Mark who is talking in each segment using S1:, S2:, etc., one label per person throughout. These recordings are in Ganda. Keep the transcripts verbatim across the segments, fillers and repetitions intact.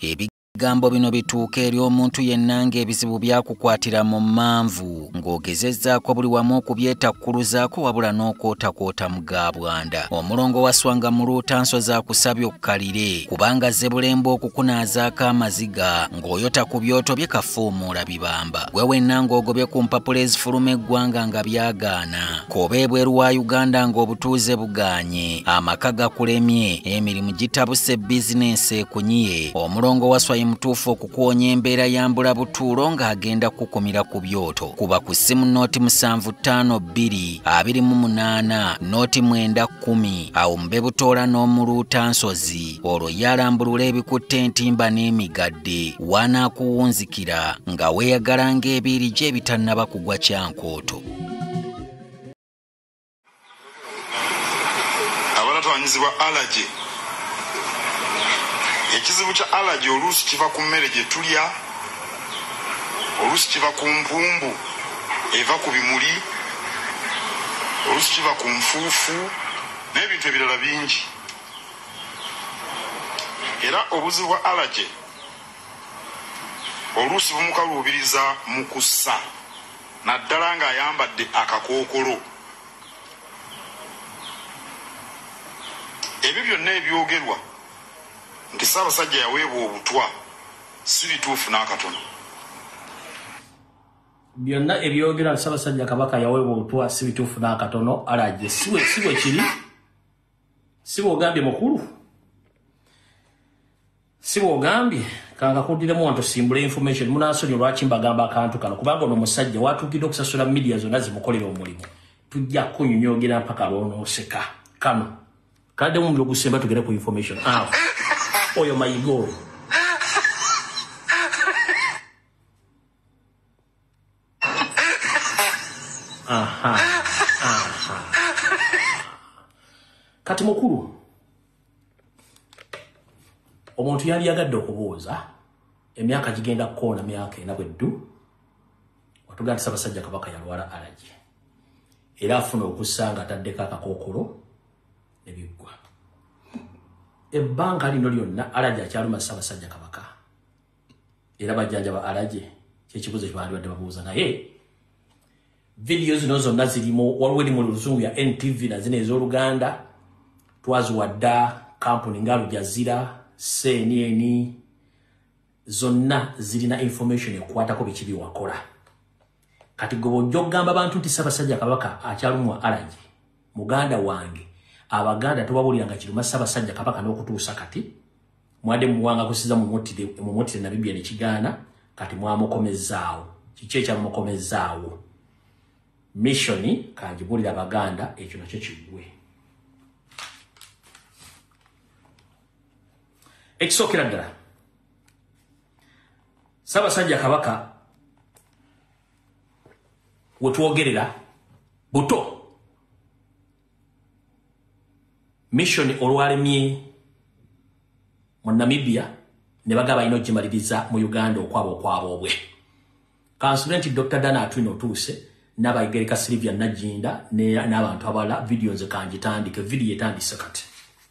S1: Ebigambo bino bituuka eri omuntu yenna ng'ebizibu byakukwatira mu manvu ng'ogezezzaako buli wamu okubyetakkuluzaako wabula n'okootakoota mu gaabwanda. Omulongo wa Swanga mu Luutanso z'akusabye okkalire kubanga Zzebulembe okukunaazaako amaziga ng'oyota ku byoto bye kafuumuula bibamba. Gwe wenna ng'ogobye ku mpapula ezifuluma eggwanga nga byagaana. Koba ebweru wa Uganda ng'obutuuze bugaanye, amaka gakulemye, emirimu gitabuse, bizinensi ekunyiye. Omulongo wa Swanga mutuufu okukuwonya embeera ya mbulabutuulo ng'agenda kukumira ku byoto. Kuba ku ssimu nooti musanvu ttaano bbiri abiri mu munaana nooti mwenda kkumi awo mube butoola n'omu Luutansozi olwo yalambulula ebikutte entimba n'emigadde wanaakuwunzikira nga weeyagala ng'ebiiri gye ebitannaba kugwa kyankooto.
S2: Abalatwanyizibwa allergy. Ekizibu kya allergy oluusi kiva ku mmere gye tulya, oluusi kiva ku mpumbu eva ku bimuli, oluusi kiva ku nfuufu n'ebintu ebirala bingi. Era obuzibu bwa allergy oluusi bumukaluubiriza mu kussa naddala ng'ayambadde akakookolo. Ebyo byonna ebyogerwa nti Ssaabasajja yaweebwa obutwa si bituufu n'akatono.
S3: Byonna ebyogera Ssaabasajja Kabaka yaweebwa obutwa si bituufu n'akatono. Allergy siwe siwe kiri siwe ogambye mukulu siwe ogambye kanga kudiremu wantu simbule information munaasonyi lwaki mbagamba akantu kano kubanga ono musajja watuukidde okusasula media zonna zimukolera omulimu. Tujja kunyonyogera mpaka lw'onooseka kano kadde mu mlo gusemba tugere ku information awo oyo mayigo. Aha aha kati mukulu omuntu yali yagadde okubuuza emyaka gigenda kukoona myaka ena bweddu watugamba Ssaabasajja Kabaka yalwala allergy era afuna okusanga ataddeko akakookolo nebiggwa. Ebbanga lino lyonna allergy akyaluma Ssaabasajja Kabaka era bajjanjaba allergy kyekibuuzo kye baali badde babuuza naye video zino zonna zirimu waliwo eri mu luzungu ya N T V na zino ez'Oluganda twaziwadda kampuni nga Al Jazeera, C N N zonna zirina information ekwatako biki byewakola. Kati gwe bw'ojja okugamba abantu nti Ssaabasajja Kabaka akyalumwa allergy muganda wange Abaganda tubabuliranga kiruma Ssaabasajja Kabaka n'okutuusa kati mwadde muwanga kusiza mu mutide mu mutide na Biblia ne kigaana kati mwamukomezaawo. Kiki ekyamukomezaawo? Missioni kanjibulira Abaganda ekyo nakyo kiggwe. Ekisookera ddala Ssaabasajja Kabaka wetwogerera buto mission olwalemye mu Namibia ne bagaba ino gimaliriza mu Uganda okwabo okwabo obwe. Consultant Doctor Dana Atwino tuuse n'abayigereka Sylvia Najinda ne n'abantu abala video ze kanjitandike video etandise kati.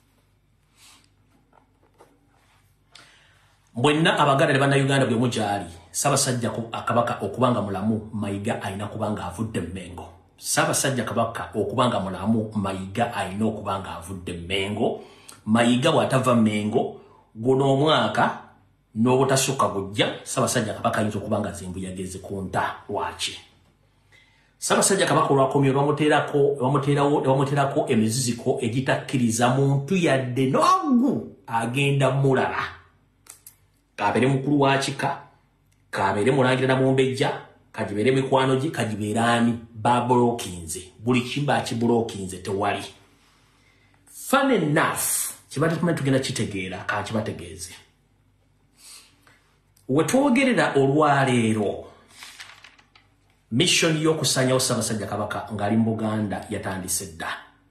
S3: Mbwenna Abaganda ne bana Uganda bwe mujali Ssaabasajja Kabaka okubanga mulamu Mayiga ayina kubanga avudde Mmengo. Ssaabasajja Kabaka okubanga mulamu Mayiga ayina okubanga avudde Mmengo. Mayiga bw'atava Mmengo guno omwaka n'obutasukka gujja Ssaabasajja Kabaka ayinza okubanga Zimbu yageze ku nta lwaki. Ssaabasajja Kabaka olwakomye lwamuteerako lwamuteerawo lwamuteerako emiziziko egitakkiriza muntu yadde n'ogu agenda mulala. Kabeere mukulu wa kika, kabeere mulangira na mumbejja, kajibeere mikwano gi, kajibeerani bablokinze. Buli kimba kiblokinze tewali. Fun enough, kibate tumanyi tugenda kitegeera ka kibategeeze. Wetwogerera olwaleero mission y'okusanyawo Ssaabasajja Kabaka ng'ali mu Buganda yatandise dda.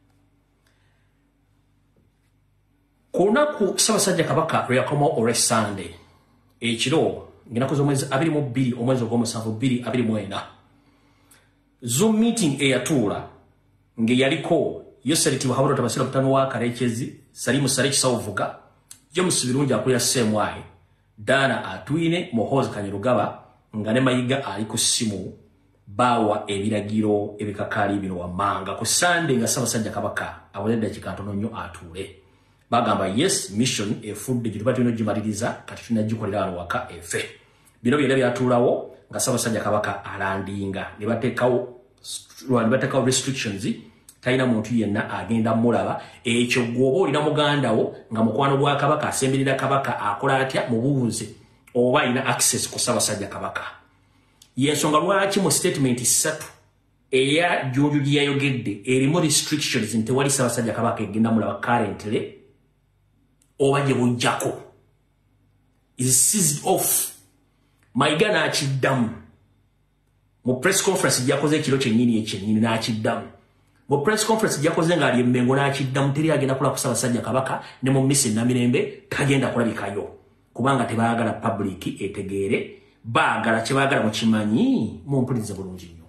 S3: Ku lunaku Ssaabasajja Kabaka lwe yakomawo olwe Sunday ekiro nginaku z'omwezi abiri mu bbiri omwezi ogw'omusanvu bbiri abiri mu ena Zoom meeting eyatuula ng'eyaliko Yoseriti Habura Tabasira Mutano wa Karekezi, Salimu Sale Kisawuvuga, James Birungi akulira Semwai, Dana Atwine Muhoozi Kanyerugaba nga ne Mayiga ali ku simu bawa ebiragiro ebikakaali bino wammanga ku Sunday nga Ssaabasajja Kabaka awulidde kikatono nnyo atuule bagamba yes mission efudde gituba tulina gimaliriza kati tulina gikolera wano waka efe bino byonna byatuulawo nga Ssaabasajja Kabaka alandinga ne bateekawo ne bateekawo restrictions talina muntu yenna agenda mulaba ekyo gwoba olina mugandawo nga mukwano gwa Kabaka asemberera Kabaka akola atya mubuuze oba alina access ku Ssaabasajja Kabaka yensonga lwaki mu statement ssatu eya Jjuuju gye yayogedde erimu restrictions nti tewali Ssaabasajja Kabaka egenda mulaba currently oba gye bujjako is seized off Mayiga n'akiddamu mu press conference gyakoze ekiro kyennyini ekyennyini n'akiddamu mu press conference gyakoze ng'ali emmengo n'akiddamu teri agenda kulaba ku Ssaabasajja Kabaka ne mu Mission Namirembe tagenda kulabikayo kubanga tebaagala public etegeere baagala kye baagala mukimanyi mumpulirize bulungi nnyo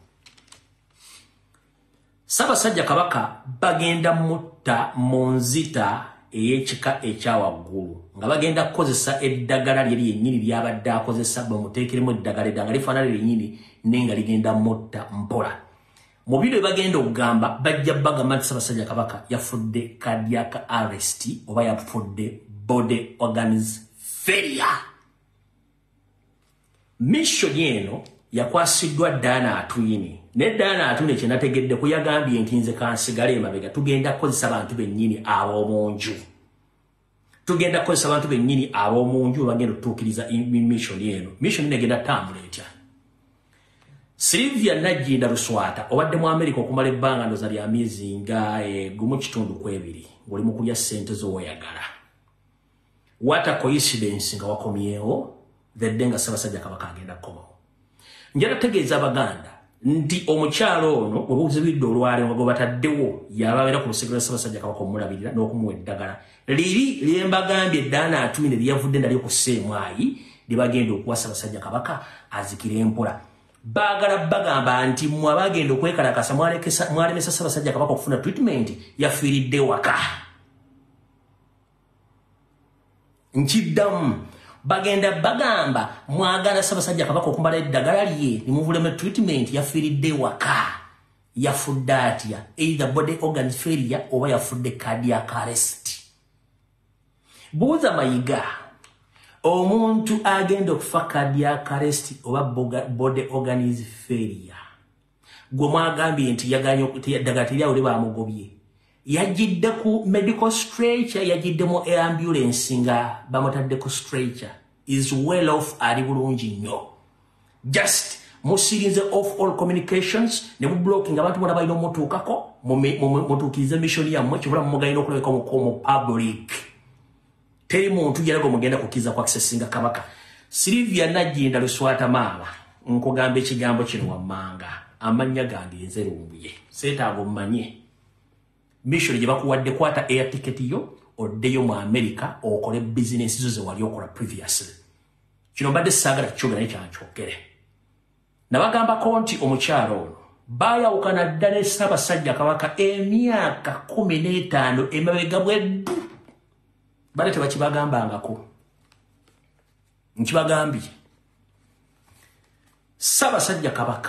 S3: Ssaabasajja Kabaka bagenda mutta mu nzita ey'ekika ekyawaggulu nga bagenda kukozesa eddagala lye lyennyini lyabadde akozesa bamuteekeremu eddagala eddanga lifaanana lyennyini nenga ligenda mutta mpola mu biro bagenda okugamba bajja bagamba nti Ssaabasajja Kabaka yafudde cardiac arrest oba yafudde body organs failure mission eno yakwasiddwa Dana Atwine ne Dana Atwine kye nategedde kuyagambye nti nze kansigale emabega tugenda kukozesa abantu bennyini ab'omunju tugenda kukozesa abantu bennyini ab'omunju bagenda okutuukiriza mission eno mission eno egenda tambula etya Sylvia Nagginda Luswata obadde mu America okumala ebbanga ndoza lya myezi nga gumu kitundu kwebiri ng'oli mu kulya ssente z'oweyagala what a coincidence nga wakomyewo the denga Ssaabasajja Kabaka agenda kukomawo njala tegeeza Abaganda nti omukyalo ono obuzibidde olwale nga bataddewo yababeera ku lusekera Ssaabasajja Kabaka omulabirira n'okumuwa eddagala liri lyembagambye Dana Atwine lyavudde nalyo ku sseemwayi lye bagenda okuwa Ssaabasajja Kabaka azikira empola baagala bagamba nti mmwe abagenda okwekalakasa mwalemesa Ssaabasajja Kabaka okufuna treatment yafiiridde waka nkiddamu bagenda bagamba mwagala Ssaabasajja Kabaka okumala eddagala lye nimuvulemu treatment yafiiridde waka yafudde atya either body organ failure oba yafudde cardiac arrest buuza Mayiga omuntu agenda okufa cardiac arrest oba body organ failure gwe mwagambye nti yaganye eddagala teryawule bamugobye yajidde ku medical stretcher yajidde mu ambulance nga bamutadde ku stretcher is well off ali bulungi nnyo just musirinze off all communications ne mu blocking abantu bona balina omutuukako mutuukirize mission yammwe kibula mumugayina okulabeka mu public teri muntu yalaga mugenda kukiza ku accessinga Kabaka Sylvia Nagginda Luswata maama nkugamba ekigambo kino wammanga amanya gange nzerumbuye seetaago mmanye mission gye bakuwadde kwata air ticket yo oddeyo mu America okole business zo ze wali okola previously kino mbadde saagala kikyogera naye kyankyogere nabagambako nti omukyalo ono baayawukana dda ne Ssaabasajja Kabaka emyaka kumi n'etaano emabega bweddu bale tebakibagambangako nkibagambye Ssaabasajja Kabaka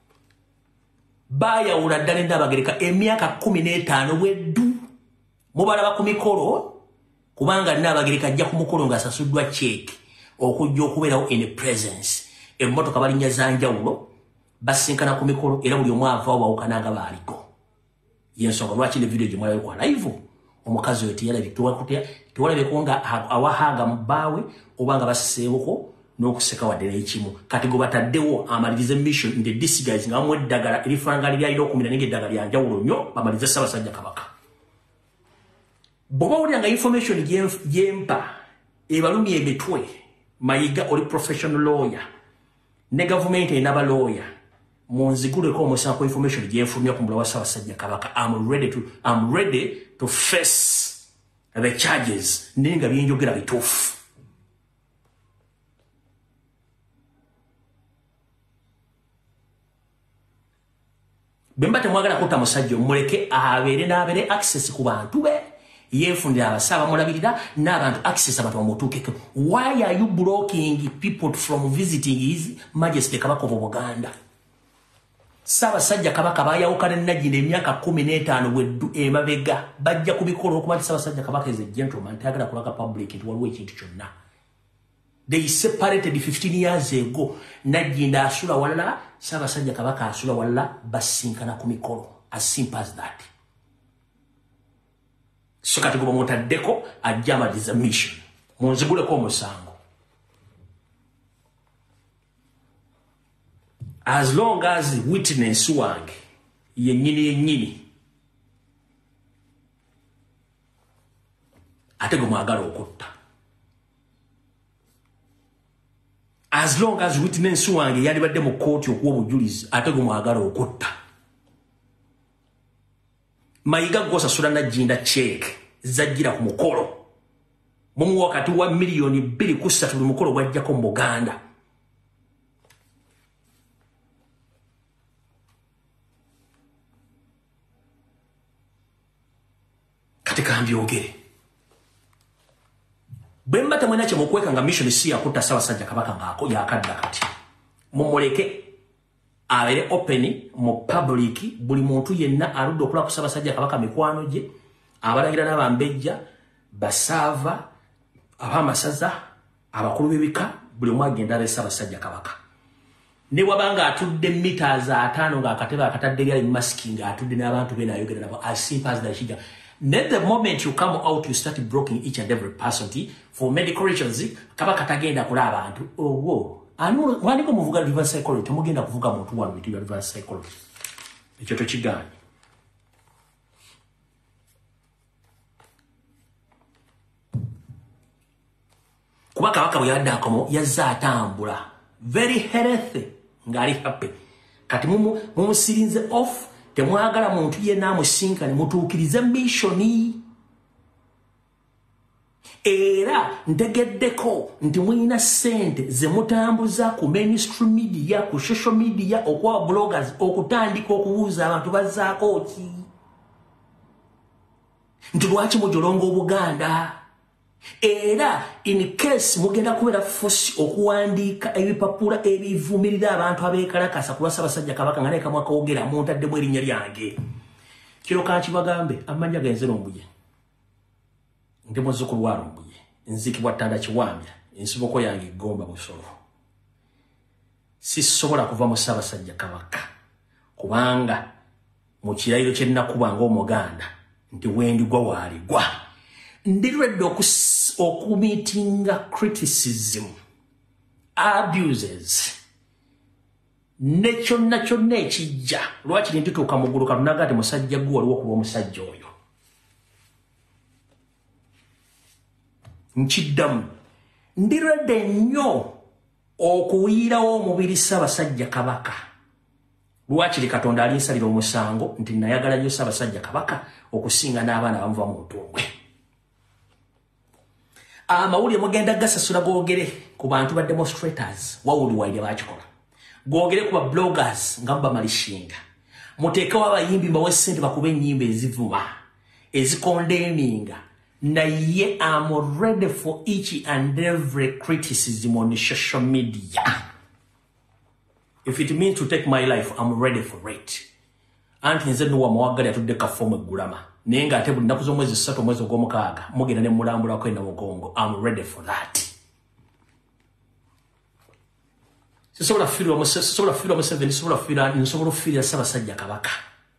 S3: bayawula ddala Nnaabagereka emyaka kumi n'etaano bweddu mubalaba ku mikolo kubanga Nnaabagereka ajja ku mukolo ng'asasuddwa check okujja okubeerawo in presence emmotoka balinnya za njawulo basinkana ku mikolo era buli omu avaawo bawukana nga baaliko yensonga lwaki ne video gye mwalabe kwa live omukazi oyo teyalabye tewalabeko nga awahanga mu bbaawe oba nga basiseewoko n'okuseka wadde n'ekimu kati gwe bataddewo amalirize mission nti this guys nga bamuwa eddagala erifaanana lyalina okumira naye ng'eddagala lya njawulo nnyo bamalirize Ssaabasajja Kabaka bw'oba wulira nga information gyempa ebalumya emitwe Mayiga oli professional lawyer ne gavumenti erina balawyer munziguleko omusango ku information gyenfulumya ku mulawa Ssaabasajja Kabaka I'm ready to, I'm ready to face the charges naye nga byenjogera bituufu bemba temwagala kutta musajja muleke abeere n'abeere access ku bantu be yefundira abasaba mulabirira n'abantu access abantu bamutuukeko. Why are you blocking people from visiting his majesty Kabaka of Buganda? Ssaabasajja Kabaka baayawukana ne Nagginda emyaka kumi n'etaano weddu emabega bajja kubikola okuba nti Ssaabasajja Kabaka is a gentleman tayagala kulaga public nti waliwo ekintu kyonna. They separated fifteen years ago. Nagginda asula walala, Ssaabasajja Kabaka asula walala, basinkana ku mikolo. As simple as that. So kati goba mutaddeko ajama is a mission. Munziguleko omusango. As long as the witness wange yenyini yenyini ate gwe mwagala okutta. As long as witness wange yalibadde mu kooti okuwa obujulizi ate gwe mwagala okutta. Mayiga gw'osasula Nagginda check zajjira ku mukolo mu wakati wa miliyoni bbiri ku ssatu buli mukolo gwajjako mu Buganda. Katika mbyogere bwe mbata mwena kye mukweka nga mission si yakutta Ssaabasajja Kabaka ngako yakadda kati mumuleke abeere open mu public buli muntu yenna aludde okula ku Ssaabasajja Kabaka mikwano gye abalangira n'abambejja basava abamasaza abakulu b'ebika buli omu agenda abe Ssaabasajja Kabaka ne wabanga atudde meters ataano ng'akatebe akatadde lyali masking atudde n'abantu be n'ayogera nabo as simple as that. Then the moment you come out, you start blocking each and every person for medical reasons. Kabaka tagenda kula abantu. Oh, whoa. Anu, wani ko muvuga reverse psychology. Mugenda kuvuga muntu wanu with your reverse psychology. Ekyo tokigaanye. Kuba Kabaka bwe yadda akomo yazza atambula. Very healthy. Ngali happy. Kati mumu mumusirinze off. Temwagala muntu yenna amusinkane mutuukirize missioni. Era ntegeddeko nti mulina ssente ze mutambuza ku mainstream media ku social media okwa bloggers okutandika okubuuza abantu bazzaako ki. Nti lwaki mujolonga Obuganda. Era in case mugenda kubeera force okuwandiika ebipapula ebivumirira abantu abeekalakasa ku lwa Ssaabasajja Kabaka nga naye kamwe akawogera muntaddemu erinnya lyange. Kiro kankibagambe amanya genze Lumbuye. Ndi muzzukulu wa Lumbuye. Nzikibwa Ttanda Kiwambya. Ensiboko yange Gomba Busolo. Sisobola kuva mu Ssaabasajja Kabaka kubanga mu kirayiro kye nnakuba ng'Omuganda nti wendigwa waaligwa. Ndiredde okumitinga criticism, abuses, ne kyonna kyonna ekijja lwaki nitutuuka mu ggulu katunaga ati musajja gwe waliwo kuba omusajja oyo. Nkiddamu ndiredde nnyo okuwiirawo omubiri Ssaabasajja Kabaka lwaki Katonda alinsalira omusango nti nayagala nnyo Ssaabasajja Kabaka okusinga n'abaana bamuva mu ntongwe. Amawulire mugenda gasasula googere ku bantu ba demonstrators wawuliwalire bakikola. Googere ku ba bloggers nga bamalishinga. Muteekewo abayimbi mbawe ssente bakube ennyimba ezivuma ezikondemninga. Naye I'm ready for each and every criticism on social media. If it means to take my life, I'm ready for it. Anti nze nuwa mwagali atudde kafomu eggulama. Nenga ate buli nnaku z'omwezi ssatu omwezi ogw'omukaaga mugenda ne mulambulako e Namugongo. I'm ready for that. Sisobola kufiirwa sisobola kufiirwa Museveni, sisobola kufiirwa nsobola okufiirira Ssaabasajja Kabaka.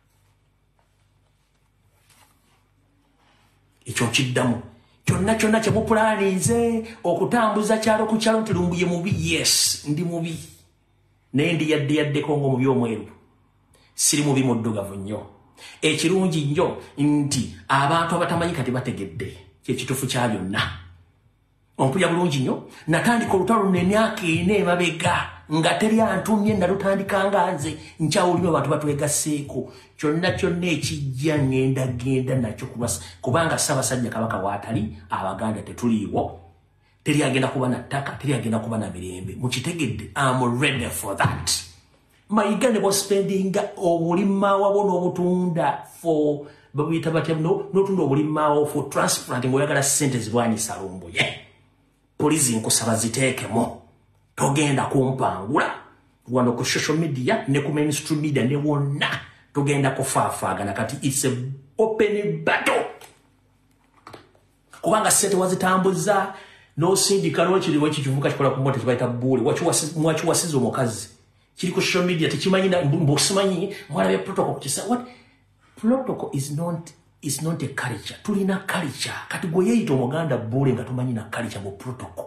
S3: Ekyo kiddamu. Kyonna kyonna kye mupulaanize okutambuza kyalo ku kyalo nti Lumbuye mubi. Yes, ndi mubi. Naye ndi yadde yaddeko ng'omubi omweru. Siri mubi muddugavu nnyo. Ekirungi nnyo nti abantu abatamanyi kati bategedde kyekituufu kya byonna. Ompulya bulungi nnyo natandika olutalo n'emyaka ena emabega nga teri antumye nalutandika nga nze nkyawulira abantu batwegasseeko. Kyonna kyonna ekijja ngenda genda nakyo kubanga Ssaabasajja Kabaka waatali Abaganda tetuliiwo. Teri agenda kuba na ttaka, teri agenda kuba na mirembe. Mukitegedde, I'm ready for that. Mayiga ne bo spending obulima wabo n'obutunda for babuyita batya no n'otunda obulimaawo for transplant ng'oyagala ssente zirwanyisa lumbuye poliisi nkusaba ziteekemu togenda kumpangula wano ku social media ne ku mainstream media ne wonna togenda kufaafaagana kati it's a open battle kubanga ssente wazitambuza n'osindika n'okiriwo ekikivuka kikola ku mota kibayita buule mwakiwasiza omukazi kiri ku social media tekimanyi mbosimanyi mwalabye protocol kukisa what protocol is not is not a culture tulina culture kati gwe yeeyita omuganda buule nga tumanyi na culture mu protocol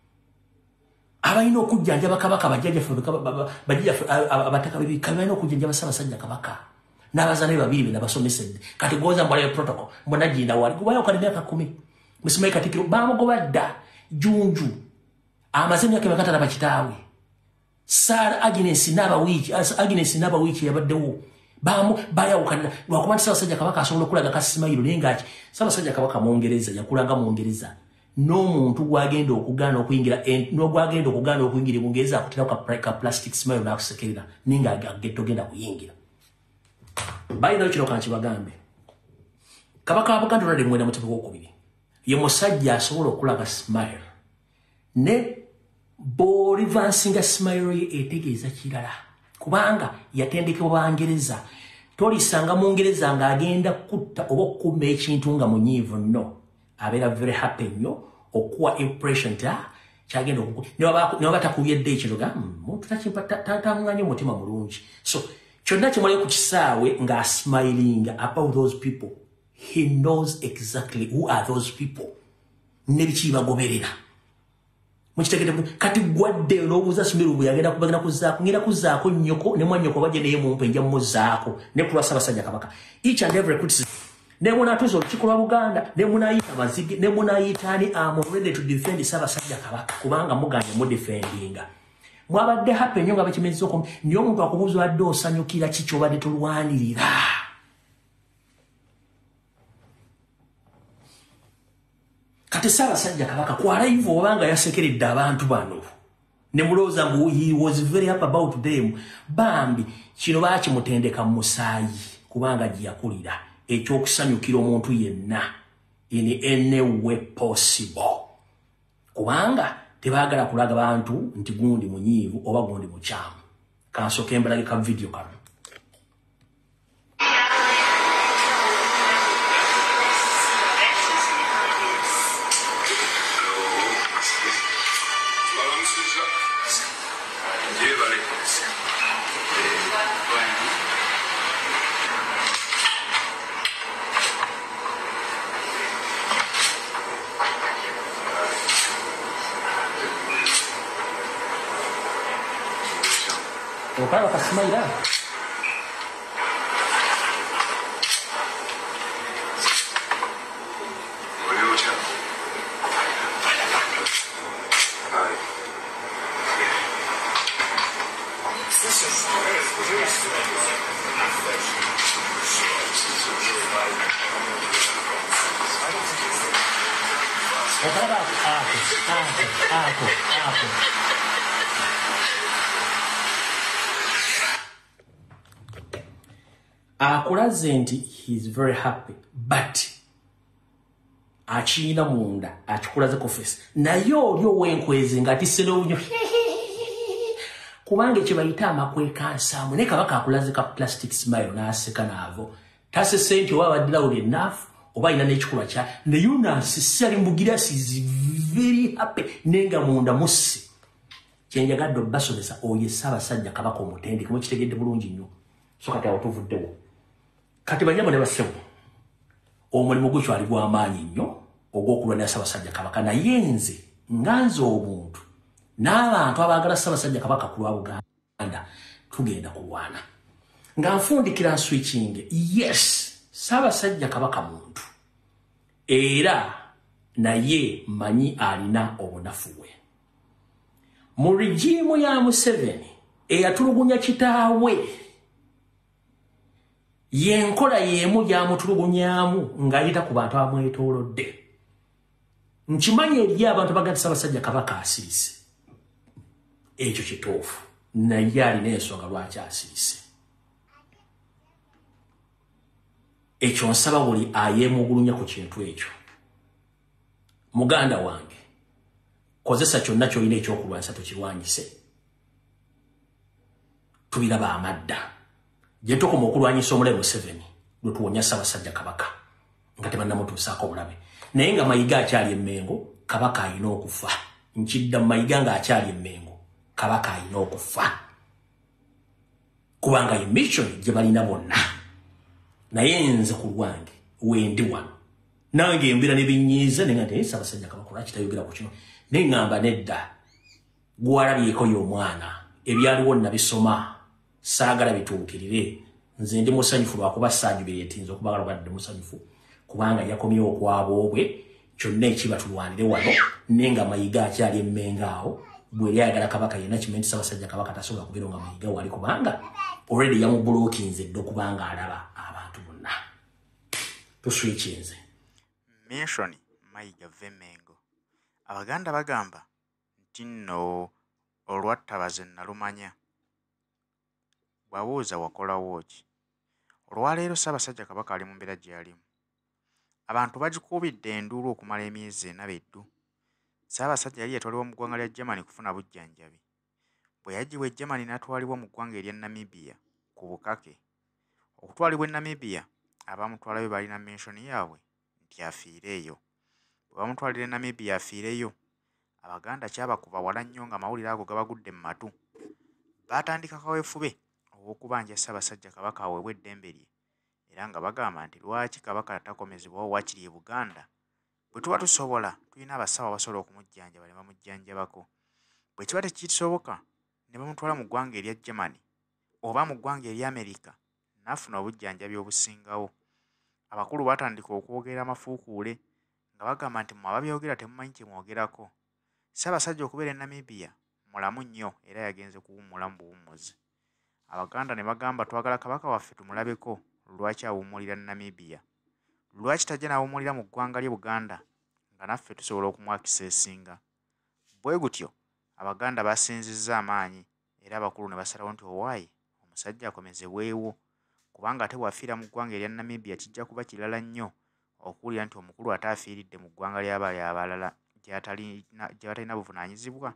S3: abalina okujjanjaba kabaka bajjajjaffe bajjajjaffe abataka bebika balina okujjanjaba Ssaabasajja Kabaka n'abazaana be babiri be nabasomesedde kati gwoza mbwalayo protocol mbonajinda wali gubayo kali myaka kumi musimayi Katikkiro bamugoba dda Junju amaze emyaka emeka talaba kitaawe Sarah Agnes n'abawiiki Agnes n'abawiiki yabaddewo bamu bayawukana lwakuba nti Ssaabasajja Kabaka asobola okulaga Kasimayiro naye ngaki Ssaabasajja Kabaka Mwongereza yakulanga Mwongereza n'omuntu gwagenda okugaana okuyingira n'ogwagenda okugaana okuyingira Bungereza akutirawo ka plastic smile n'akusekerera ninga togenda kuyingira balina kino kankibagambe Kabaka wa Buganda Ronald Mwenda Mutebi w'okubiri ye musajja asobola okulaga smile ne bolivansinga smile ye etegeeza kirala kubanga yatendekebwa Bangereza tolisanga Mungereza ng'agenda kutta oba okkumba ekintu nga munyiivu nno abeera very happy nnyo okuwa impression ta kyagenda okuku ne batakubye ekiroga muntu tatamunganya omutima mulungi so kyonna kimwali ku kisaawe ng'asmiling about those people he knows exactly who are those people nebiki bagoberera mukitegede kati gwadde n'obuuza Simiru bwe yagenda kubagenda kuzaako ngenda kuzaako nnyoko ne mwannyoko baje naye mumpe nja muzaako ne kulwa Ssaabasajja Kabaka each and every criticism ne munatuzo olukiiko lwa Buganda ne munayita bazige ne munayita ani am ready to defend Ssaabasajja Kabaka kubanga muganye mu defendinga mwabadde happy nnyo nga bakimezza okum niyo omuntu akubuuza adde osanyukira kiki obadde tulwanirira kati Ssaabasajja Kabaka kwa live obanga yasekeredde abantu bano ne mulooza ngu he was very happy about them bambi kino baakimutendeka mu musaayi kubanga gye yakulira ekyokusanyukira omuntu yenna in any way possible kubanga tebaagala kulaga bantu nti gundi munyiivu oba gundi mukyamu kansooka embalage ka video kano Para Kasimayiro akulaze nti he is very happy but akiina munda akikulaze ku face naye oli owenkweze nga tisero nnyo kubanga kyebayita amakweka nsaamu naye Kabaka akulaze ka plastic smile n'aseka naavo tasese nti oba abadde loud enough oba alina n'ekikulwa kya naye unaasisi ali mbugira is very happy nenga munda musi kyenjagadde obbasomesa oyo Ssaabasajja Kabaka omutendeke mukitegedde bulungi nnyo so kati awo tuvuddewo kati banyabo ne bassebo omulimu gukyali gw'amaanyi nnyo ogw'okulwanira Ssaabasajja Kabaka naye nze nganze obuntu n'abantu abaagala Ssaabasajja Kabaka ku lwa Buganda tugenda kulwana nga nfundikira switching yes Ssaabasajja Kabaka muntu era naye manyi alina obunafu bwe mu regimu ya Museveni eyatulugunya kitaawe yenkola yemu gyamutulugunyamu ng'ayita ku bantu abamwetoolodde nkimanyi eri abantu bagati Ssaabasajja Kabaka asirise ekyo kituufu naye alina ensonga lwaki asirise ekyo nsaba buli ayeemugulunya ku kintu ekyo. Muganda wange, kozesa kyonna kyolina ekyokulwanyisa tukirwanyise. Tubiraba amadda. Gye tukoma okulwanyisa Omulebe Museveni lwe tuwonya Ssaabasajja Kabaka nga tebannamutuusaako bulabe. Naye nga Mayiga akyali Emmengo, Kabaka alina okufa. Nkidda Mayiga nga akyali Emmengo, Kabaka alina okufa. Kubanga ye mission gye balina bonna. Naye nze ku lwange wendi wano. Nange embira ne binyiiza ne nga nti Ssaabasajja Kabaka lwaki tayogera ku kino. Ne ngamba nedda gwalabyeko y'omwana ebyaliwo nabisoma saagala bituukirire. Nze ndi musanyufu lwakuba saanyubira yetinza okubagala badde musanyufu kubanga yakomyewo okwaboobwe kyonna ekiba tulwanire wano nenga Mayiga akyali Emmengo awo bwe lyagala Kabaka yenna kimanyi Ssaabasajja Kabaka tasobola kubeera nga Mayiga wali kubanga already yamubulookinze dde okubanga alaba abantu bonna. Tuswitchinze
S4: Mission Mayiga Emmengo. Abaganda bagamba nti nno olwattabaze nalumanya. Bwabuuza wakolawo ki? Olwaleero Ssaabasajja Kabaka ali mu mbeera gy'alimu. Abantu bagikuubidde enduulu okumala emyezi ena beddu. Ssaabasajja yali yatwalibwa mu ggwanga lya Germany kufuna bujjanjabi. Bwe yagibwa e Germany n'atwalibwa mu ggwanga erya Namibia ku bukake. Okutwalibwa e Namibia, abamutwalayo balina mission yaabwe nti afiire eyo. Bwe bamutwalira e Namibia afiireyo, Abaganda kyabakuba wala nnyo nga amawulire ago gabagudde mu matu. Baatandika kaweefube obw'okubanja Ssaabasajja Kabaka aweebwa eddembe lye, era nga bagamba nti lwaki Kabaka takomezebwawo waakiri e Buganda. Bwe tuba tusobola tulina abasawo abasobola okumujjanjaba ne bamujjanjabako. Bwe kiba tekisoboka ne bamutwala mu ggwanga erya Germany oba mu ggwanga erya Amerika n'afuna obujjanjabi obusingawo. Abakulu baatandika okwogera amafuukuule nga bagamba nti mmwe ababyogera temumanyi kye mwogerako. Ssaabasajja okubeera e Namibia mulamu nnyo era yagenze kuwummula mu buwummuzi. Abaganda ne bagamba twagala Kabaka waffe tumulabeko lwaki awummulira Namibia. Lwaki tajja n'awummulira mu ggwanga ly'e Buganda nga naffe tusobola okumwakisa esinga. Bwe gutyo Abaganda basinzizza amaanyi era abakulu ne basalawo nti owaayi omusajja akomezebwewo kubanga ate bw'afiira mu ggwanga erya Namibia kijja kuba kirala nnyo okuwulira nti omukulu ate afiiridde mu ggwanga ly'abali abalala gye batalina buvunaanyizibwa.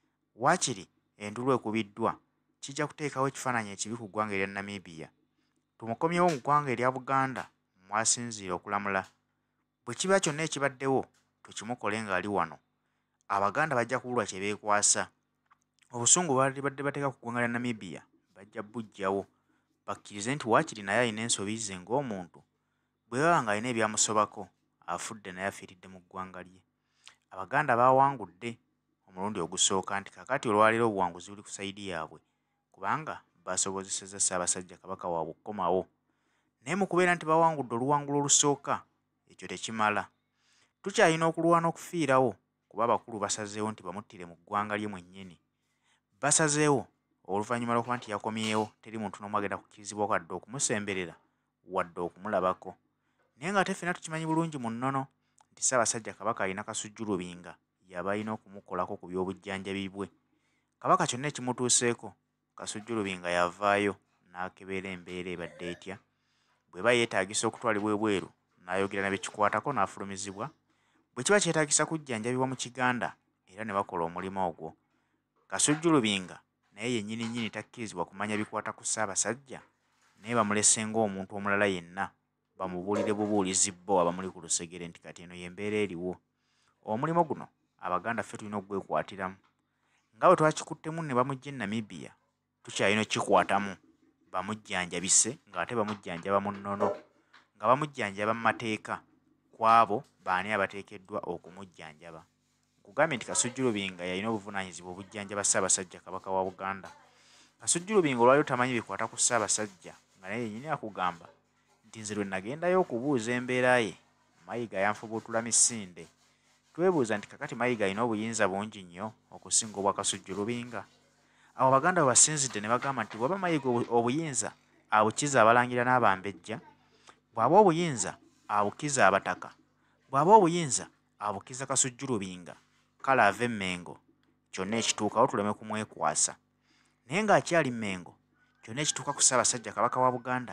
S4: Waakiri enduulu ekubiddwa kijja kuteekawo ekifaananyi ekibi ku ggwanga erya Namibia. Tumukomyewo mu ggwanga erya Buganda mwasinziira okulamula. Bwe kiba kyonna ekibaddewo tukimukole ng'ali wano. Abaganda bajja kubulwa kye beekwasa. Obusungu baali badde bateeka ku ggwanga lya Namibia bajja buggyawo bakkirize nti waakiri naye alina ensobi ze ng'omuntu. Bwe baba nga alina ebyamusobako afudde naye afiiridde mu ggwanga lye. Abaganda baawangudde omulundi ogusooka nti kakati olwaleero obuwanguzi buli ku sayidi yaabwe kubanga basobozesezza Ssaabasajja Kabaka waabwe okukomawo. Naye mu kubeera nti bawangudde oluwangulo olusooka ekyo tekimala. Tukyalina okulwana okufiirawo kuba abakulu basazeewo nti bamuttire mu ggwanga lye mwennyini. Basazeewo oluvannyuma lw'okuba nti yakomyewo teri muntu n'omu agenda kukkirizibwako adde okumusemberera wadde okumulabako. Naye ng'ate ffenna tukimanyi bulungi mu nnono nti Ssaabasajja Kabaka alina Kasujjulubinga yaba alina okumukolako ku by'obujjanjabi bwe. Kabaka kyonna ekimutuuseeko Kasujjulubinga yavaayo n'akebeera embeera ebadde etya. Bw'eba yeetaagisa okutwalibwa ebweru n'ayogera ne bekikwatako n'afulumizibwa. Bwe kiba kyetaagisa kujjanjabibwa mu Kiganda era ne bakola omulimu ogwo. Kasujjulubinga naye yennyini nnyini takkirizibwa kumanya bikwata ku Ssaabasajja naye bamulese ng'omuntu omulala yenna bamubuulire bubuulizi bbo abamuli ku lusegere nti kati eno y'embeera eriwo. Omulimu guno Abaganda ffe tulina okugwekwatiramu. Nga bwe twakikuttemu ne bamujja e Namibia tukyalina okkikwatamu bamujjanjabise ng'ate bamujjanjaba mu nnono nga bamujjanjaba mu mateeka ku abo baani abateekeddwa okumujjanjaba. Nkugambye nti Kasujjulubinga yalina obuvunaanyizibwa obujjanjaba Ssaabasajja Kabaka wa Buganda. Kasujjulubinga olwaliwo tamanyi bikwata ku Ssaabasajja nga naye yennyini akugamba nti nze lwe nagendayo okubuuza embeera ye Mayiga yanfubuutula misinde. Twebuuza nti kakati Mayiga alina obuyinza bungi nnyo okusinga obwa Kasujjulubinga. Abo Abaganda bwe basinzidde ne bagamba nti bw'aba Mayiga obuyinza abukiza abalangira n'abambejja, bw'aba obuyinza abukiza abataka, bw'aba obuyinza abukiza Kasujjulubinga, kale ave Emmengo kyonna ekituukawo tuleme kumwekwasa. Naye ng'akyali Mmengo kyonna ekituuka ku Ssaabasajja Kabaka wa Buganda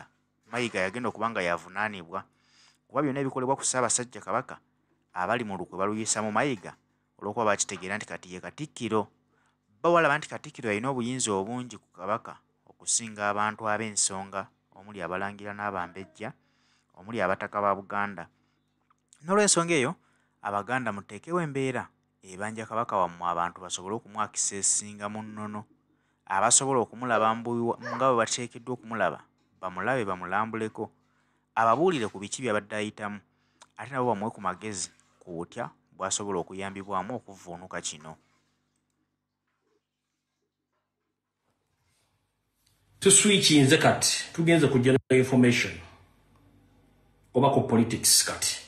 S4: Mayiga yagenda okubanga yavunaanibwa kuba byonna ebikolebwa ku Ssaabasajja Kabaka abali mu lukwe baluyisa mu Mayiga olw'okuba bakitegeera nti kati ye Katikkiro. Bo balaba nti Katikkiro alina obuyinza obungi ku Kabaka okusinga abantu ab'ensonga omuli abalangira n'abambejja omuli abataka ba Buganda. N'olw'ensonga eyo Abaganda muteekewo embeera ebanja Kabaka wammwe abantu basobole okumwakisa esinga mu nnono, abasobola okumulaba nga bwe bateekeddwa okumulaba bamulabe bamulambuleko, ababuulire ku biki byabadde ayitamu ate nabo bamuwe ku magezi ku butya bw'asobola okuyambibwamu okuvvuunuka kino.
S3: Tuswitchinze kati tugenze ku general information oba ku politics kati.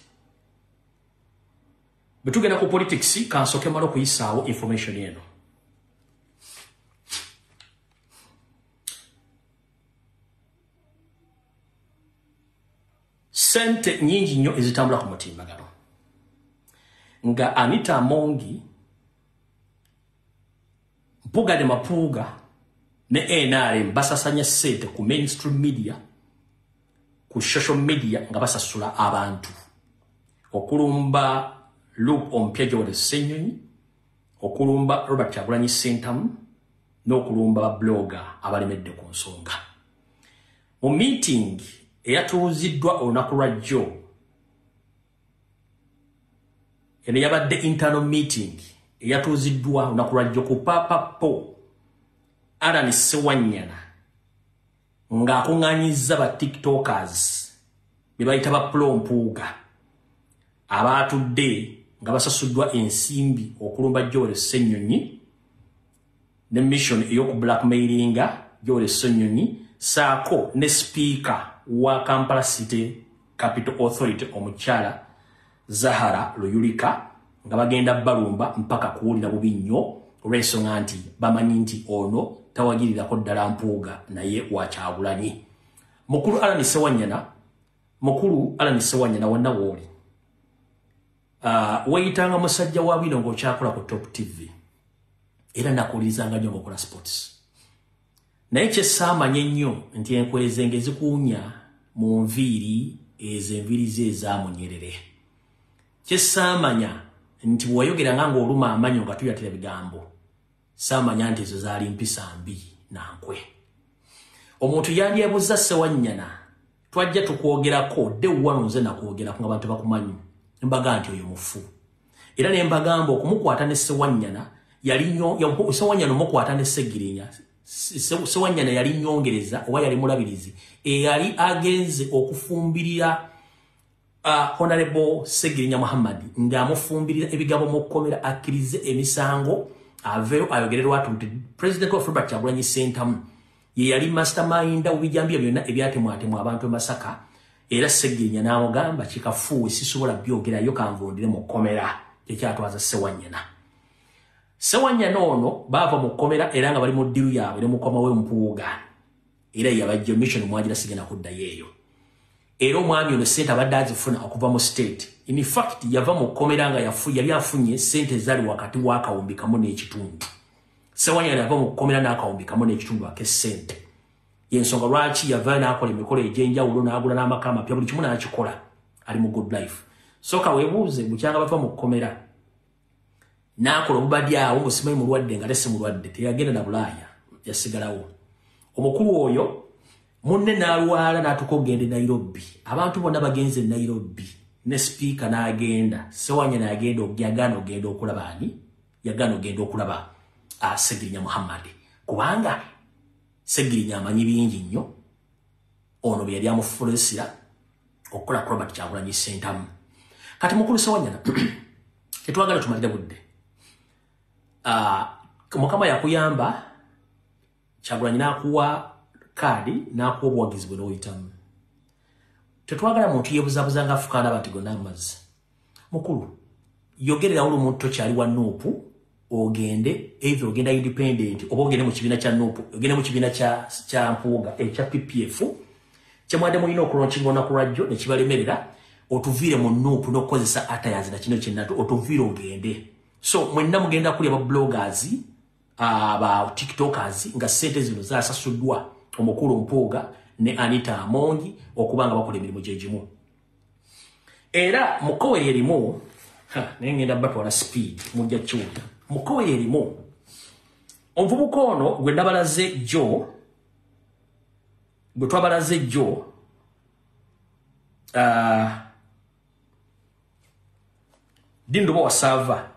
S3: Bwe tugenda ku politics kansooke mala okuyisaawo information eno. Sente nyingi nnyo ezitambula ku mutimbagano nga Anita Amongi, Mpuuga de Mapuuga ne N R M basasanya sente ku mainstream media, ku social media nga basasula abantu okulumba Luke Ompya Joel Ssenyonyi, okulumba Robert Kyagulanyi Ssentamu n'okulumba blogger abalemedde ku nsonga. Mu meeting eyatuuziddwa olunaku lwa jjo eno yabadde internal meeting eyatuuziddwa olunaku lwa jjo ku Papa Po Alan Ssewanyana ng'akuŋŋaanyizza ba tiktokers be bayita ba Pro Mpuuga abaatudde nga basasuddwa ensimbi okulumba Joel Ssenyonyi ne mission ey'oku blackmailinga Joel Ssenyonyi saako ne speaker wa Kampala City Capital Authority omukyala Zahara Luyulika nga bagenda balumba mpaka kuwulira bubi nnyo olw'ensonga nti bamanyi nti ono tawagirirako ddala Mpuuga naye wa Kyagulanyi. Mukulu Alan Ssewanyana, Mukulu Alan Ssewanyana wonna wooli. Uh, wayitanga musajja wa bino ng'okyakola ku Top T V era nakuwulirizanga nnyo ng'okola sports. Naye kye saamanya ennyo nti enkweze ng'ezikuunya mu nviiri ezo enviiri ze ezaamunyerere. Kye saamanya nti bw'oyogeranga ng'oluma amanyo nga tuyatira bigambo, saamanya nti ezo zaali mpisa mbi nankwe. Omuntu yandyebuuza Ssewanyana, twajja tukwogerako dde wano nze nakwogerako nga bantu bakumanyi. Mbaga nti oyo mufu. Era ne mbagamba okumukwata ne Ssewanyana yali nnyo Ssewanyana omukwata ne Ssegirinya. Ssewanyana yali nnyongereza oba yali mulabirizi eyali agenze okufumbirira uh, Honorable Ssegirinya Muhammad ng'amufumbirira ebigambo mu kkomera akkirize emisango aveyo ayogererwa nti President of Robert Kyagulanyi Ssentamu ye yali mastermind w'ebijambiya byonna ebyatemwatemwa abantu e Masaka. Era Ssegirinya n'amugamba kikafuuwe sisobola byogerayo kanvundire mu kkomera ekyatwaza Ssewanyana. Ssewanyana ono baava mu kkomera era nga bali mu ddiru yaabwe ne mukoma we Mpuuga era yabajja mission mwagira sigenda kuddayo eyo. Era omwami ono ssente abadde azifuna okuva mu state. In fact yava mu kkomera nga yafu yali afunye ssente zali wakati w'akawumbi kamu n'ekitundu. Ssewanyana yava mu kkomera n'akawumbi kamu n'ekitundu ak'essente. Yensonga lwaki yava n'akola emikolo egy'enjawulo n'agula n'amaka amapya buli kimu n'akikola ali mu good life. Soka weebuuze bukyanga bava mu kkomera n'akola obubadyawo musimanyi mulwadde nga tesi mulwadde teyagenda na Bulaaya yasigalawo. Omukulu oyo munne n'alwala n'atuuka okugenda e Nairobi. Abantu bonna bagenze e Nairobi ne speaker n'agenda. Ssewanyana yagenda yagaana ogenda okulaba ani? Yagaana ogenda okulaba uh, Ssegirinya Muhammad kubanga Ssegirinya amanyi bingi nnyo. Ono bye yali amufulesira okukola ku Robert Kyagulanyi Ssentamu. Kati mukulu Ssewanyana tetwagala tumalire budde. Uh, Mukama yakuyamba Kyagulanyi n'akuwa kaadi n'akuwa obuwagizi bwe n'oyitamu. Tetwagala muntu yeebuzabuza ng'afukaana bati gonna amazzi. Mukulu yogererawo olumuntu tokyali wa Nuupu ogende either ogenda independent oba ogende mu kibiina kya Nuupu ogende mu kibiina kya kya Mpuuga ekya P P F kyemwadde mulina okulonkinga olunaku lwajjo ne kibalemerera otuviire mu Nuupu n'okukozesa atayazi na kino kyennatu otuviire ogende. So mwenna mugenda kuli aba bloggers aba tiktokers nga ssente zino zasasuddwa omukulu Mpuuga ne Anita Amongi okubanga bakola emirimu gyegimu. Era mukowe yerimu nengenda batwala speed mujja kiwuta. Mukowe yerimu omuvubuka ono gwe nabalaze jo gwe twabalaze jo uh, Dinduba Wasava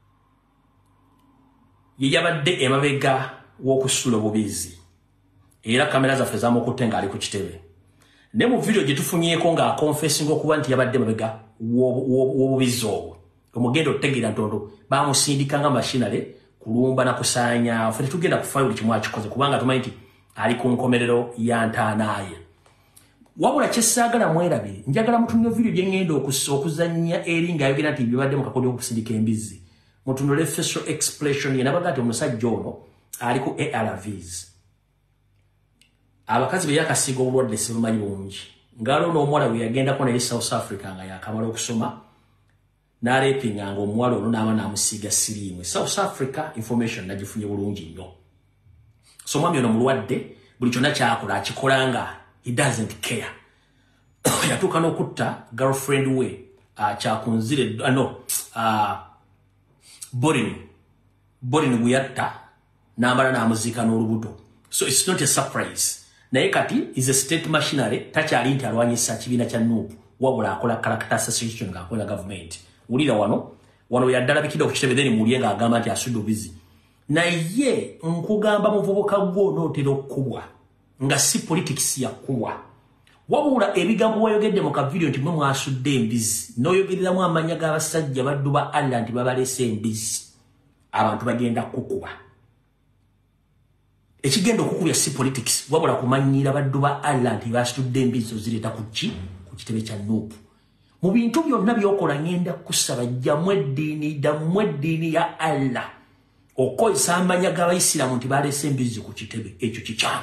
S3: ye yabadde emabega w'okusula obubizi era kamera zaffe zamukutte ali ku kitebe ne mu video gye tufunyeeko nga akonfessinga okuba nti yabadde emabega w'obubizi obwo omugendo otegeera ntondo bamusindika nga mashinale kulumba na kusaanya ffe tugenda kufayo buli kimu akikoze kubanga tumanyi nti ali ku nkomerero ya ntaanaaye. Wabula kyessaagala mwerabire njagala mutunule video bye ngenda okuzannya eri ng'ayogera nti bibadde mu kakodyo okusindika embizi. Mutunule facial expression ye nabaga ati omusajja ono ali ku A R Vs. Abakazi be yakasiiga obulwadde sibumanyi bungi. Ngalo n'omuwala we yagendako naye South Africa nga yakamala okusoma n'alepinga nga omuwala ono n'aba n'amusiiga siriimwe. South Africa information nagifunye bulungi nnyo. So mwami ono mulwadde buli kyonna kyakola akikola nga he doesn't care. Yatuuka n'okutta girlfriend we uh, kyakunzire uh, no uh, Borin Borin gwe yatta n'amala n'amuziika n'olubuto. So it's not a surprise. Naye kati is a state machinery takyali nti alwanyisa kibiina kya Nuupu wabula akola character association ng'akola government. Wulira wano wano yaddala bikidde ku kitebe then mulye ng'agamba nti asudde obubizi. Naye nkugamba muvubuka gwo n'otera okkubwa nga si politics yakubwa. Wabula ebigambo wayogedde mu kavidiyo nti mwe mwasudde embizi n'oyogereramu amanya g'abasajja baddu ba Allah nti babalese embizi abantu bagenda kukuba. Ekigenda okukubya si politics wabula kumanyira baddu ba Allah nti basudde embizi ozireta ku ki ku kitebe kya Nuupu. Mu bintu byonna byokola ngenda kusaba jjamu eddiini dammu eddiini ya Allah okozesa amanya g'Abayisiraamu nti balese embizi ku kitebe ekyo kikyamu.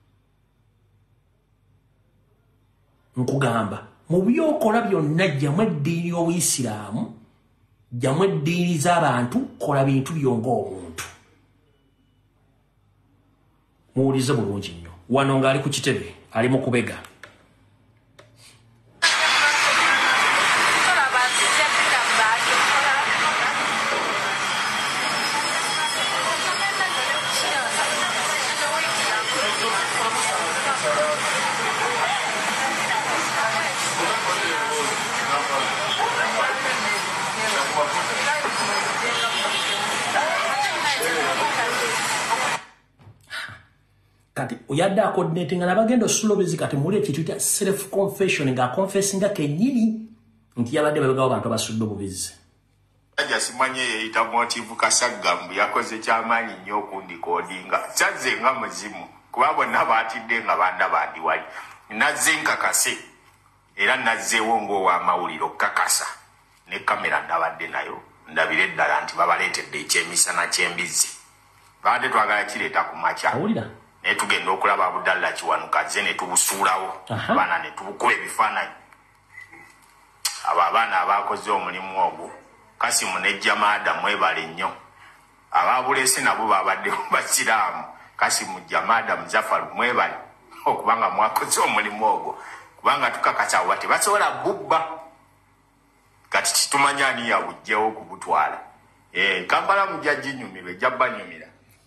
S3: Nkugamba mu byokola byonna jjamu eddiini y'Obuyisiraamu jjamu eddiini z'abantu kola bintu byonga omuntu. Muwulize bulungi nnyo wano ng'ali ku kitebe ali mu kubega. Kati oyadde coordinating na bagendo sulobizi kati muli ekitu self confession nga confessing kenyini nti yabadde babega abantu abasudde obubizi.
S2: Aja simanye yeita motive Kasaggambu yakoze kyamaanyi nnyo okundika odinga kyaze nga muzimu kuba bonna baatidde nga banda bandi wali nazze nkakase era nazzeewo ng'ow'amawulire okukakasa ne kamera ndabadde nayo ndabire ddala nti babaleetedde ekyemisana ky'embizi baadde twagala kireeta ku makya.
S3: Awulira
S2: ne tugenda okulaba Abdallah Kiwanuka ze ne tubusuulawo abaana ne tubukuba ebifaananyi. Abo abaana abaakoze omulimu ogwo Kasimu ne Jamaada mwebale nnyo. Abaabulesi nabo babadde basiraamu Kasimu Jamaada Muzafaru mwebale okubanga mwakoze omulimu ogwo kubanga tukakasa wate basobola bubba kati kitumanya ani yabujjewo okubutwala. Eh, Kampala mujja nyumirwe jabba nyumira.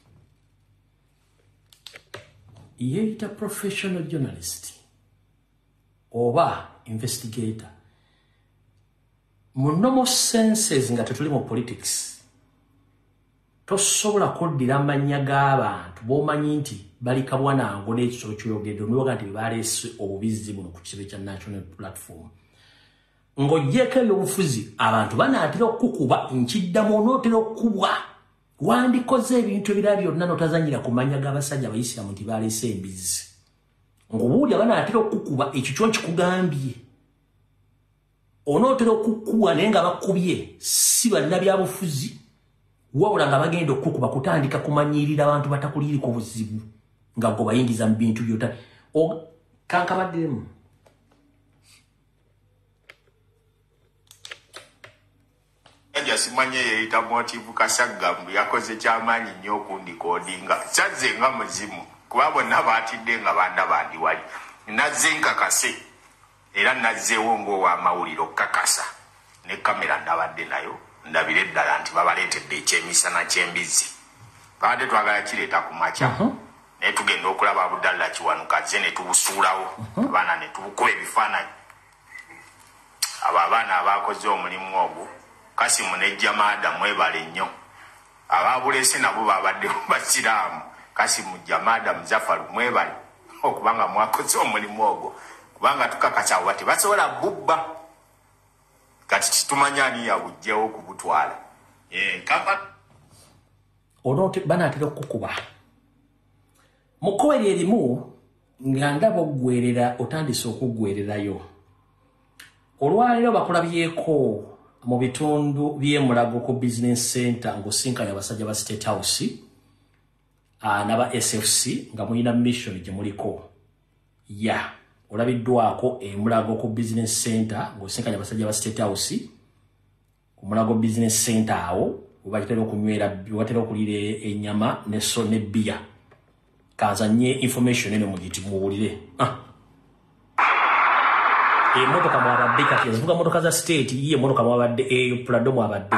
S3: Yeita professional journalist oba investigator mu normal senses nga tetuli mu politics tosobola kuddira amanya g'abantu b'omanyi nti bali kabwanango n'ekisolo ky'oyogedde omuyoga nti baleese obubizi buno ku kitebe kya national platform ng'ogyeko ebyobufuzi abantu banaatera okukuba nkiddamu onootera okukubwa wandikoze ebintu ebirala byonna n'otazanyira kumanya g'abasajja Abayisiraamu nti baleese embizi ng'obuulya banaatera okukuba ekyo kyo nkikugambye onootera okukubwa naye nga bakubye si bannabyabufuzi wabula nga bagenda okukuba kutandika kumanyirira abantu batakuliriko buzibu nga gwe bayingiza mu bintu byota kankabaddemu.
S2: Aja simanye yeita motive Kasaggambu yakoze kyamaanyi nnyo okundika odinga kyazze nga muzimu kuba bonna baatidde nga banda bandi wali nazze nkakase era nazzeewo ng'owamawulire okukakasa ne kamera ndabadde nayo ndabire eddala nti babaleetedde ekyemisana ky'embizzi babadde twagala kireeta ku makya naye tugenda okulaba Abdallah Kiwanuka azze ne tubusuulawo abaana ne tubukuba ebifaananyi abo abaana abaakoze omulimu ogwo Kasimu ne Jamaada mwebale nnyo abaabulese nabo babadde basiraamu Kasimu Jamaada Muzafaru mwebale okubanga mwakoze omulimu ogwo kubanga tukakasa abo tebasobola bubba kati kitumanya ani yabujjawo okubutwala
S3: ono banaatera okukuba mu kkubo eryo erimu nga ndaba oggwerera otandise okuggwererayo olwaleero bakulabyeko mu bitundu by'emulago ku business center ng'osinkanya abasajja ba State House n'aba S F C nga mulina mission gye muliko ya olabiddwako emulago ku business center ng'osinkanya abasajja ba State House ku mulago business center awo webatera okunywera webatera okuliira ennyama ne so ne bia kanzanye information eno mugiti muwulire ah. Emotoka mwabadde kati ezivuga motoka za state yiye motoka mwabadde eyo Prado mwabadde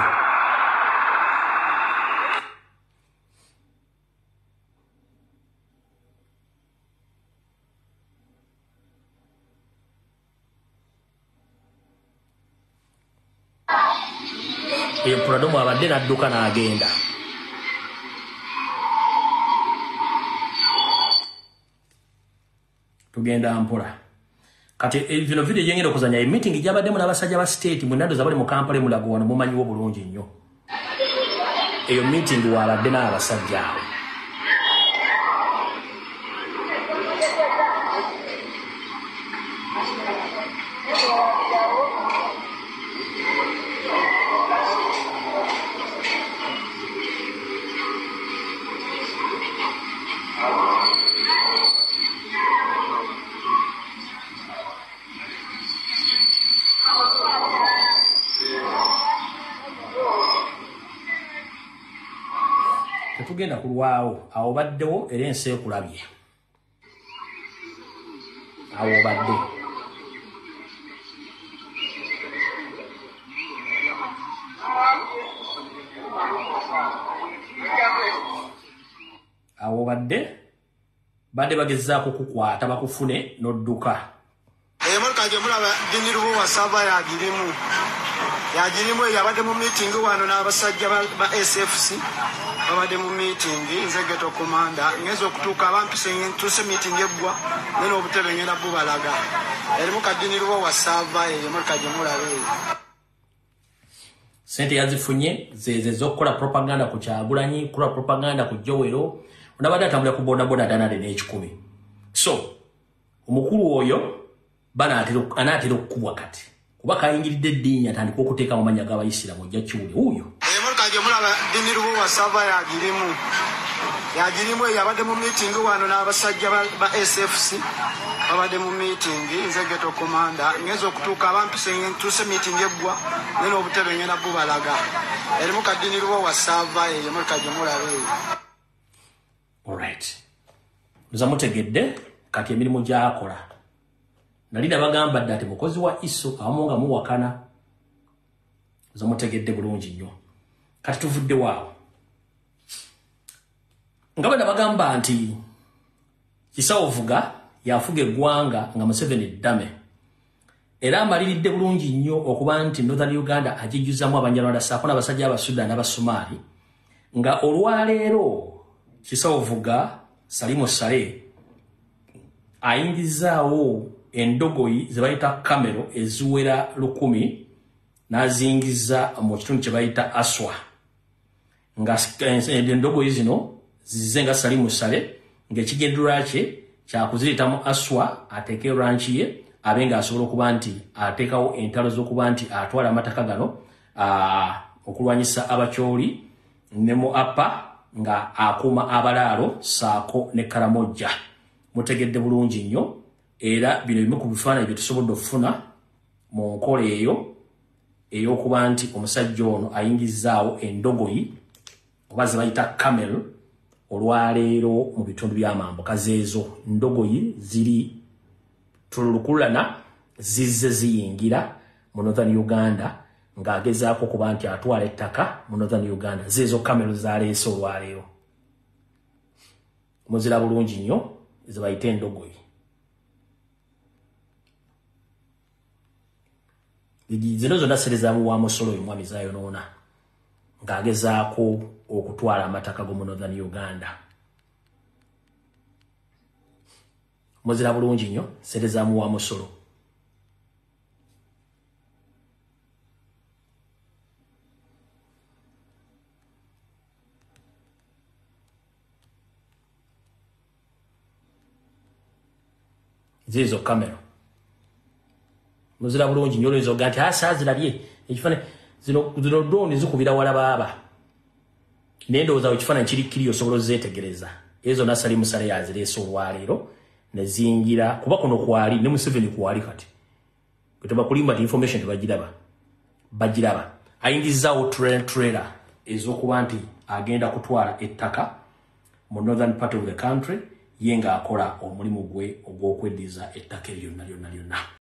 S3: eyo Prado mwabadde nadduka n'agenda tugenda mpola kati vino video yengera okuzanya e meeting gyabadde mu n'abasajja ba state mu nando zabali mu Kampala mulago wano mumanyiwo bulungi nnyo eyo meeting wabadde n'abasajja abo tugenda kulwawo awo baddewo era ensi ekulabye awo badde awo badde badde bagezaako kukwata bakufune n'odduka
S5: emotoka gye mulaba dinirubo wasava yagirimu yagirimu yabadde mu meeting wano n'abasajja ba S F C babadde mu meeting nze geto komanda ngezo okutuuka abampise ntuse meeting eggwa neno obutebe ngenda bubalaga erimu kadinirubo wasava emotoka gye mulaba
S3: sente yazifunye zeze zokkola propaganda ku Kyagulanyi kula propaganda ku Jowero unabadde atambula ku boda boda danade n'ekikumi so omukulu oyo bana anaatera okukubwa kati kuba kayingiridde eddiini atandika okuteeka mu mannya g'Abayisiraamu ojja kiwule wuuyo
S5: emotoka gye mulaba dinirubo wasava yagirimu yagirimu yabadde mu meeting wano n'abasajja ba S F C babadde mu meeting nze geto komanda ngezo okutuuka abampise ntuse meeting eggwa neno obutebe ngenda bubalaga erimu kadinirubo wasava emotoka gye mulaba
S3: alright nza mutegedde kati emirimu gy'akola nalida bagamba dda ati mukozi wa iso awamu nga muwakana nza mutegedde bulungi nnyo kati tuvudde waawo nga bana bagamba nti Kisawo Vuga yafuga eggwanga nga Museveni ddame era amaliridde bulungi nnyo okuba nti Northern Uganda agijjuzamu Abanyarwanda ssaako n'abasajja Abasudan n'Abasomali nga olwaleero Kisawo Vuga Salimu Sale ayingizaawo endogoyi ze bayita kamero eziwera lukumi n'azingiza mu kitundu kye bayita Aswa nga endogoyi zino zize nga Salimu Sale ng'ekigendera kye kyakuzirita mu Aswa ateeke ranchi ye abe nga asobola okuba nti ateekawo entalo z'okuba nti atwala amataka gano okulwanyisa abakyoli ne mu Apa nga akuuma abalaalo saako ne Karamojja mutegedde bulungi nnyo era bino bimu ku bifaananyi bye tusobodde okufuna mu nkola eyo ey'okuba nti omusajja ono ayingizaawo endogoyi oba ze bayita camel olwaleero mu bitundu by'amambuka zeezo ndogoyi ziri tululukulana zizze ziyingira mu Northern Uganda ng'agezaako kuba nti atwala ettaka mu Northern Uganda. Zeezo kamero zaleese olwaleero. Muzira bulungi nnyo ze bayita endogoyi. Zino zonna serezaamu wa Musolo oyo mwami zaayonoona ng'agezaako okutwala amataka go mu Northern Uganda. Muzira bulungi nnyo serezaamu wa Musolo. Zizo kamera. Muzira bulungi nnyo lezo ganti asa zirabye ekifane zino zino drone zikubira wala baba. Nendo za ekifane kiri kiri osobola zetegereza. Ezo nasali musale yazireso olwaleero ne zingira kuba kono kwali ne Museveni kwali kati. Kutoba kulimba information tebagiraba. Bagiraba. Ayingizawo trailer trailer ezokuba nti agenda kutwala ettaka mu northern part of the country yenga akola omulimu gwe ogw'okweddiza ettaka lyonna lyonna lyonna.